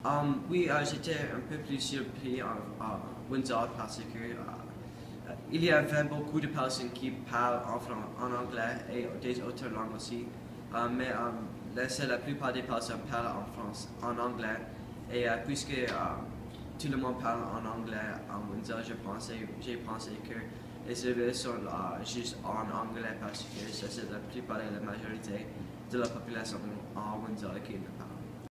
Oui, j'étais un peu plus surpris à Windsor parce que il y avait beaucoup de personnes qui parlent en anglais et des autres langues aussi. Mais la plupart des personnes parlent en anglais. Et puisque tout le monde parle en anglais à Windsor, j'ai pensé que les élèves sont juste en anglais parce que c'est la plupart et la majorité de la population en Windsor qui ne parle